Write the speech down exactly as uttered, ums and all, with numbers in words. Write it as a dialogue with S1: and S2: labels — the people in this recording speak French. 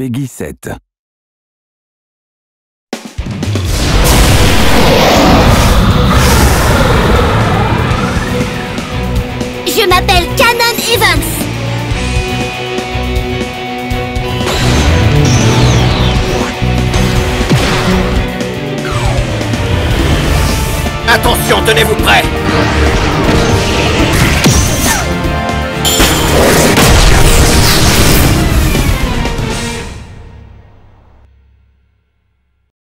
S1: Peggy sept.
S2: Je m'appelle Canon Evans.
S3: Attention, tenez-vous prêts!